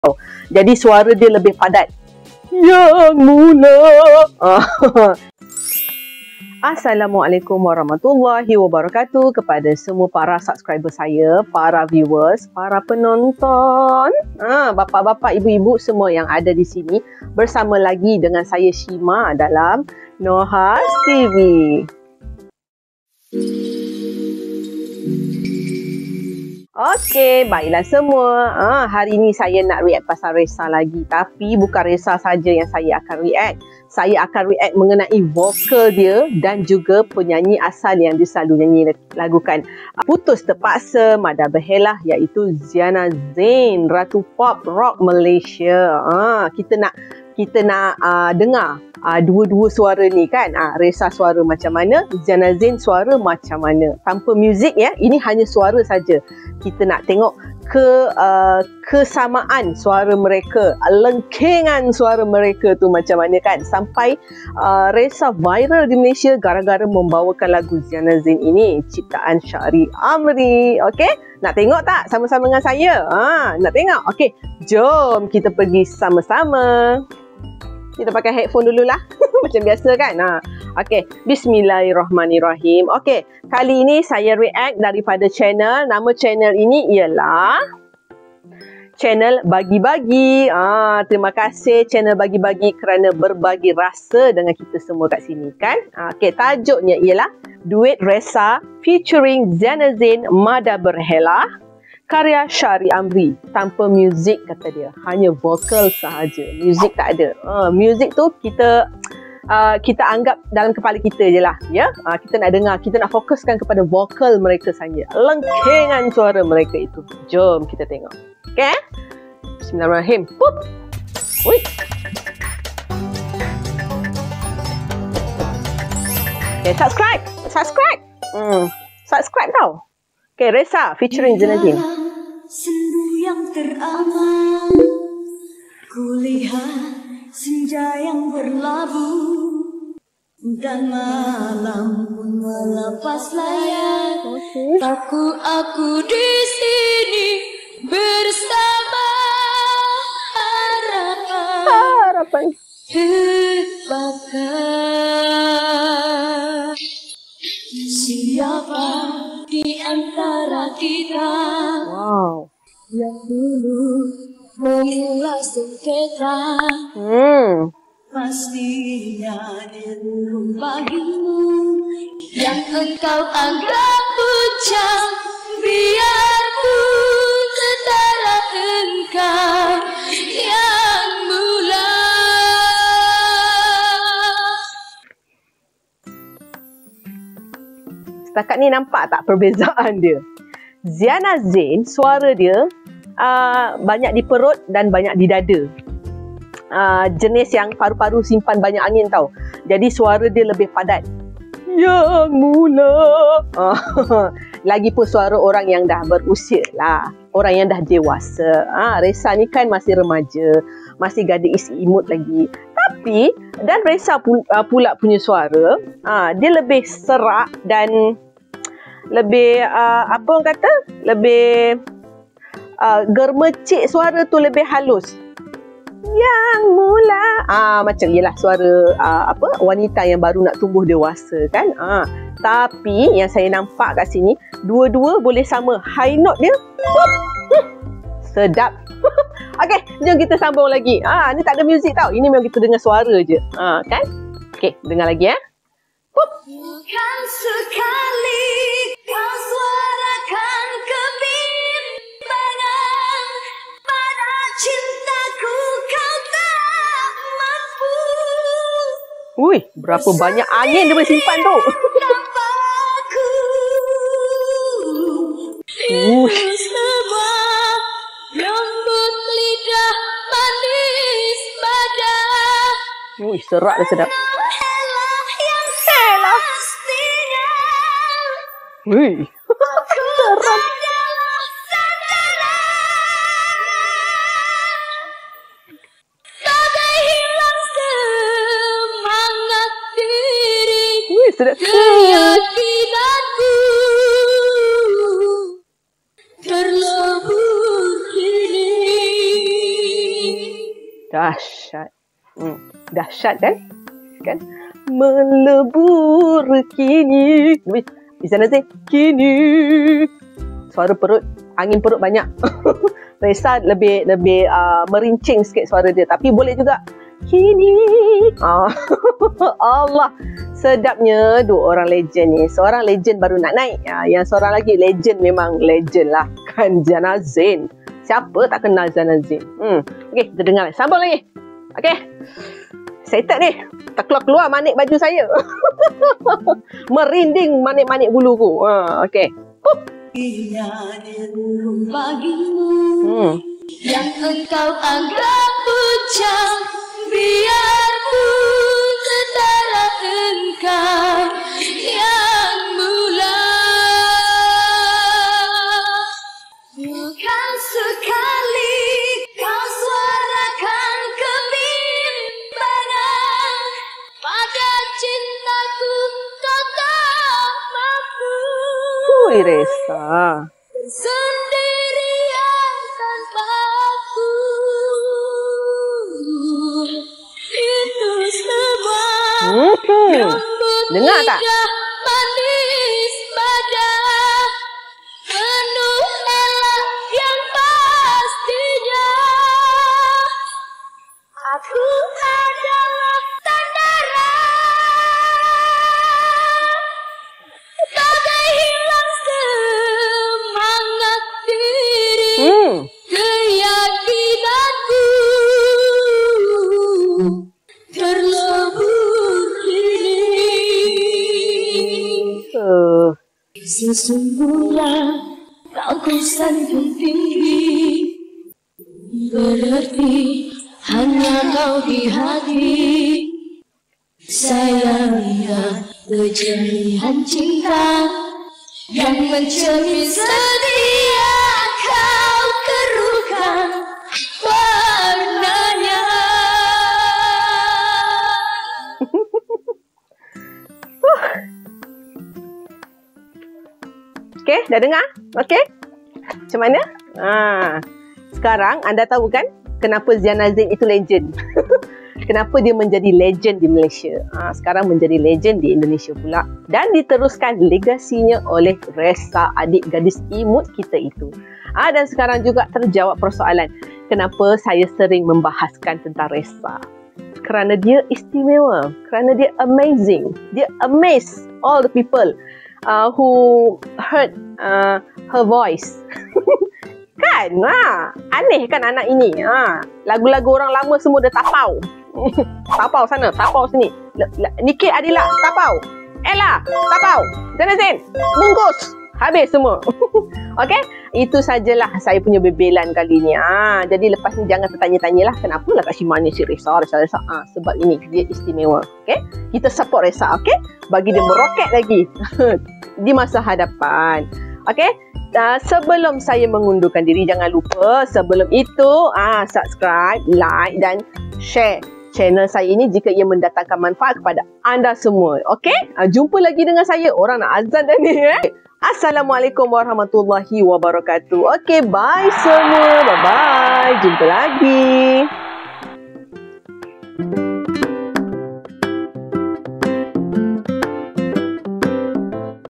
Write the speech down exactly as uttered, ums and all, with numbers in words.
Jadi suara dia lebih padat. Yang mula. Assalamualaikum warahmatullahi wabarakatuh kepada semua para subscriber saya, para viewers, para penonton, ha, bapa-bapa, ibu-ibu semua yang ada di sini. Bersama lagi dengan saya Shima dalam Nohas T V. Okey, baiklah semua. Ha, hari ini saya nak react pasal Resa lagi. Tapi bukan Resa saja yang saya akan react. Saya akan react mengenai vokal dia dan juga penyanyi asal yang dia selalu nyanyi lagukan Putus Terpaksa, Mada Berhelah, iaitu Ziana Zain, Ratu Pop Rock Malaysia. Ha, kita nak kita nak uh, dengar uh, dua-dua suara ni kan. Uh, Resa suara macam mana, Ziana Zain suara macam mana. Tanpa muzik ya, ini hanya suara saja. Kita nak tengok ke uh, kesamaan suara mereka, lengkengan suara mereka tu macam mana kan. Sampai uh, Resa viral di Malaysia gara-gara membawakan lagu Ziana Zain ini, ciptaan Syahri Amri. Okey, nak tengok tak sama-sama dengan saya? Ha, nak tengok? Okey, jom kita pergi sama-sama. Kita pakai headphone dululah. Macam biasa kan. Ha. Okey, bismillahirrahmanirrahim. Okey, kali ini saya react daripada channel. Nama channel ini ialah channel Bagi-Bagi. Ah, terima kasih channel Bagi-Bagi kerana berbagi rasa dengan kita semua kat sini kan. Ah, okey, tajuknya ialah Duet Resa featuring Ziana Zain, Mada Berhelah, karya Syahri Amri. Tanpa muzik kata dia, hanya vokal sahaja. Muzik tak ada. Uh, muzik tu kita uh, kita anggap dalam kepala kita je lah. Ya? Uh, kita nak dengar, kita nak fokuskan kepada vokal mereka saja. Lengkengan suara mereka itu. Jom kita tengok. Okay? Bismillahirrahmanirrahim. Pup. Ui. Okay, subscribe. Subscribe. Hmm. Subscribe tau. Okay, Resa featuring Ziana Zain. Sendu yang teraman, kulihat senja yang berlabuh, dan malam pun melepas layar. Okay. Takut aku di sini bersama harapan. Harapan. Apakah siapa di antara kita, wow, yang dulu memulai sengketa? Hmm. Pastinya dia belum bagimu yang engkau anggap bujang, biarpun setara engkau yang mula. Setakat ni nampak tak perbezaan dia? Ziana Zain, suara dia uh, banyak di perut dan banyak di dada. Uh, jenis yang paru-paru simpan banyak angin tau. Jadi suara dia lebih padat. Yang mula. Uh, Lagipun suara orang yang dah berusia lah. Orang yang dah dewasa. Uh, Resa ni kan masih remaja. Masih gadis imut lagi. Tapi, dan Resa pula, pula punya suara, uh, dia lebih serak dan lebih, uh, apa orang kata, lebih uh, germecik, suara tu lebih halus. Yang mula, ah, macam ialah suara uh, apa wanita yang baru nak tumbuh dewasa kan. Ah, tapi yang saya nampak kat sini, dua-dua boleh sama. High note dia, pup, hmm, sedap. Okey, jom kita sambung lagi. Ah, ni tak ada muzik tau. Ini memang kita dengar suara je. Ah, kan? Okey, dengar lagi ya. Pup. Bukan sekali kau suarakan kebimbangan, pada cintaku kau tak mampu. Ui, berapa banyak angin dia boleh simpan tu. Ush. Rambut lidah manis badan. Ui, serak dia sedap. Ui. Seram. Bagai hilang semangat diri. Ui, sedap. Keyakinanku terlebur kini. Dahsyat. Hmm. Dahsyat kan? Kan? Melebur kini. Di sana sih. Kini. Suara perut. Angin perut banyak. Resa lebih lebih uh, merincing sikit suara dia. Tapi boleh juga. Kini. Oh. Allah. Sedapnya dua orang legend ni. Seorang legend baru nak naik. Ya, yang seorang lagi legend memang legend lah. Kan Zana Zain. Siapa tak kenal Zana Zain? Hmm. Okey, kita dengar. Sambung lagi. Okey. Excited ni. Tak keluar-keluar manik baju saya. Merinding manik-manik buluku. Ha, okey. Bagimu Hmm. yang engkau anggap bujang, biarpun setara engkau yang mula. Bukan sekali kau suarakan kebimbangan, pada cintaku kau tak mampu. Hui, Resa. Sendirian tanpa aku. Itu semua. Hmm. Dengar tak? Lidah manis pada penuh elak yang pastinya. Aku adalah tandara, bagai hilang semangat diri. Hmm. Keyakinanku terlebur kini. Uh. Sesungguhnya kau ku sanjung tinggi, berarti hanya kau di hati. Sayangnya kejelihan cinta yang mencermin setia kau keruhkan warnanya. Okey, dah dengar? Okey. Macam mana? Ha. Sekarang anda tahu kan kenapa Zana Zain itu legend? Kenapa dia menjadi legend di Malaysia? Ha, sekarang menjadi legend di Indonesia pula. Dan diteruskan legasinya oleh Resa, adik gadis imut kita itu. Ha, dan sekarang juga terjawab persoalan kenapa saya sering membahaskan tentang Resa. Kerana dia istimewa. Kerana dia amazing. Dia amaze all the people uh, who heard uh, her voice. Kan? Ha, aneh kan anak ini? Ha, lagu-lagu orang lama semua dah tapau. Tapau sana, tapau sini. Nikit Adila, tapau. Ella, tapau. Zana Zain, bungkus. Habis semua. Okey, itu sajalah saya punya bebelan kali ni. Ha, jadi lepas ni jangan tertanya-tanyalah kenapa lah Kak Shima ni si Resa, Resa, Resa. Ha, sebab ini dia istimewa. Okey, kita support Resa. Okey, bagi dia meroket lagi di masa hadapan. Okey, uh, sebelum saya mengundurkan diri, jangan lupa sebelum itu uh, subscribe, like dan share channel saya ini jika ia mendatangkan manfaat kepada anda semua. Okey, uh, jumpa lagi dengan saya. Orang nak azan dah ni. Eh? Assalamualaikum warahmatullahi wabarakatuh. Okey, bye semua. Bye-bye. Jumpa lagi.